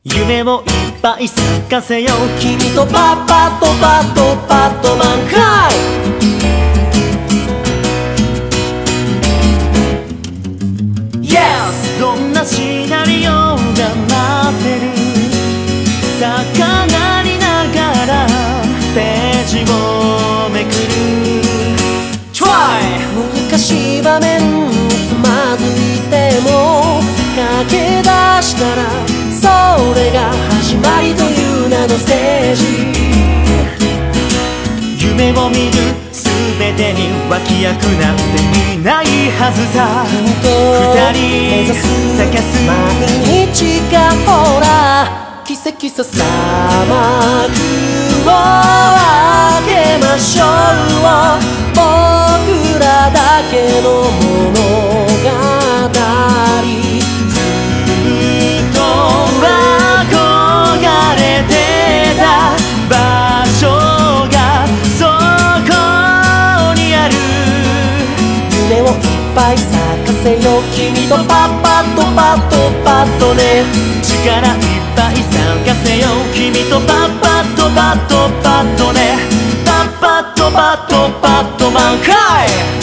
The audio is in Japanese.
夢をいっぱい咲かせよう君とパッパッとパッとパッと満開Yes どんなシナリオが待ってる高鳴りながらページをめくる Try 難しい場面つまずいても駆け出したらそれが始まりという名のステージ夢を見る全てに脇役なんていないはずさ二人探す毎日がほら奇跡さ砂漠を開けましょう僕らだけの物語いっぱい咲かせよ君とパッパッとパッとパッとね力いっぱい咲かせよ君とパッパッとパッとパッとねパッパッとパッとパッと満開